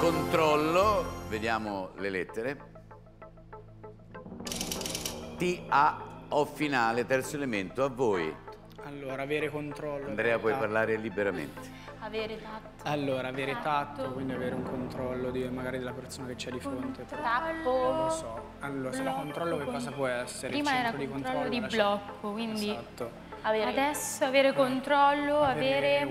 controllo, vediamo le lettere. T-A-O finale, terzo elemento, a voi. Allora, avere controllo. Andrea, puoi parlare liberamente. Avere tatto. Allora, avere tatto, quindi avere un controllo magari della persona che c'è di fronte. Tappo. Non lo so. Allora, se no controllo che cosa può essere? Prima il era centro di controllo di controllo, blocco, quindi esatto. adesso avere controllo, avere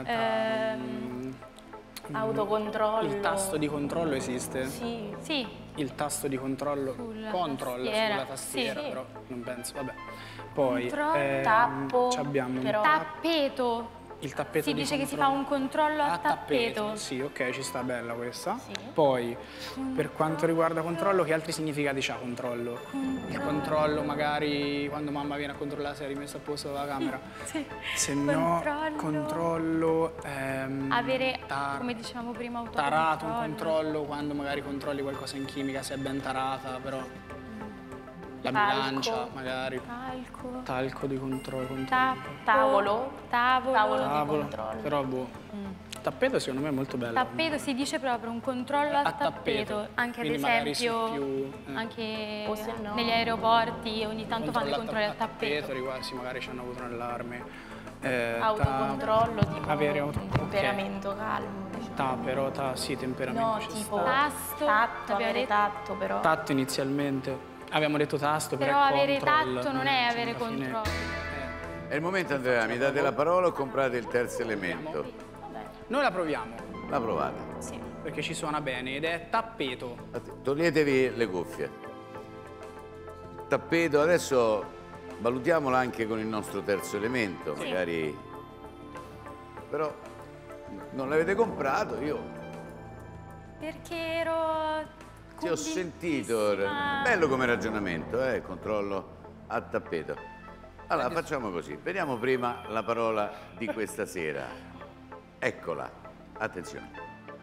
autocontrollo. Il tasto di controllo esiste? Sì. sì, Il tasto di controllo? Control sulla tastiera, sì. però non penso, vabbè. Poi tappo, abbiamo però. tappeto. il tappeto Si di dice che si fa controllo. un controllo a tappeto. Sì, ok, ci sta, bella questa. Sì. Poi, per quanto riguarda controllo, che altri significati c'ha controllo? Il controllo magari quando mamma viene a controllare se è rimessa a posto la camera. Sì. Se no, controllo... avere, come dicevamo prima, tarato, un controllo quando magari controlli qualcosa in chimica, se è ben tarata, però... La bilancia, magari. Talco di controllo. Tavolo Tavolo, di controllo. però boh. Tappeto secondo me è molto bello. Tappeto si dice proprio un controllo a tappeto. Anche ad Quindi magari esempio, anche negli aeroporti ogni tanto fanno i controlli a tappeto. Riguardi, magari ci hanno avuto un allarme. Autocontrollo, tipo avere un temperamento calmo. Diciamo. Sì, temperamento No, ci tipo tasto, tatto, avere tatto però. Tatto inizialmente. Abbiamo detto tasto, però avere control, tatto non è avere controllo. È il momento, Andrea, mi date la parola o comprate il terzo elemento? Noi la proviamo. La provate. Sì. Perché ci suona bene ed è tappeto. Toglietevi le cuffie. Tappeto, adesso valutiamolo anche con il nostro terzo elemento, magari. Però non l'avete comprato, io. Perché ero... Sì, ho sentito, bello come ragionamento, controllo a tappeto. Allora, facciamo così, vediamo prima la parola di questa sera. Eccola, attenzione.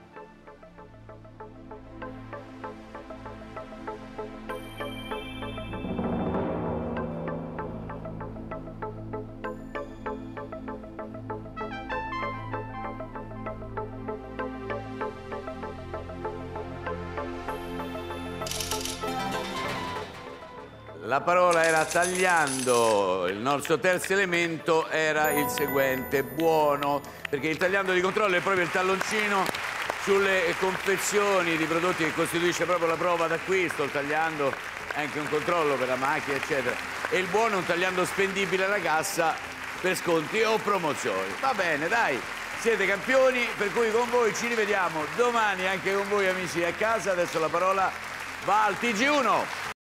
La parola era tagliando, il nostro terzo elemento era il seguente, buono, perché il tagliando di controllo è proprio il talloncino sulle confezioni di prodotti che costituisce proprio la prova d'acquisto, il tagliando è anche un controllo per la macchina, eccetera. E il buono è un tagliando spendibile alla cassa per sconti o promozioni. Va bene, dai, siete campioni, per cui con voi ci rivediamo domani anche con voi amici a casa. Adesso la parola va al TG1.